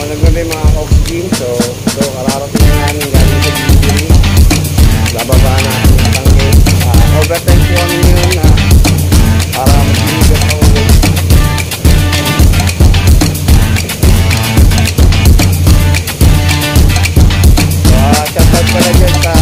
naggabi mga ka-oxygen. So kararating na namin galing sa delivery. Bababa natin yung tangke. Overtime po kami yun na para mag-deliver sa ulit. So, shoutout pala dyan sa